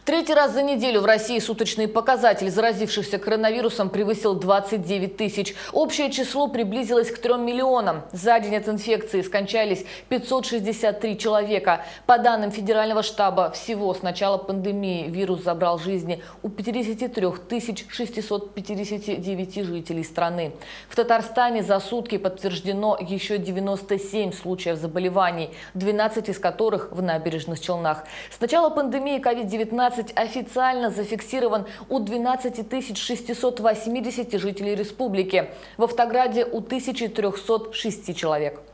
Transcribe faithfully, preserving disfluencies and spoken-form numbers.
Третий раз за неделю в России суточный показатель заразившихся коронавирусом превысил двадцать девять тысяч. Общее число приблизилось к трем миллионам. За день от инфекции скончались пятьсот шестьдесят три человека. По данным Федерального штаба, всего с начала пандемии вирус забрал жизни у пятидесяти трёх тысяч шестисот пятидесяти девяти жителей страны. В Татарстане за сутки подтверждено еще девяносто семь случаев заболеваний, двенадцать из которых в Набережных Челнах. С начала пандемии ковид девятнадцать официально зафиксирован у двенадцати тысяч шестисот восьмидесяти жителей республики. В Автограде у тысячи трёхсот шести человек.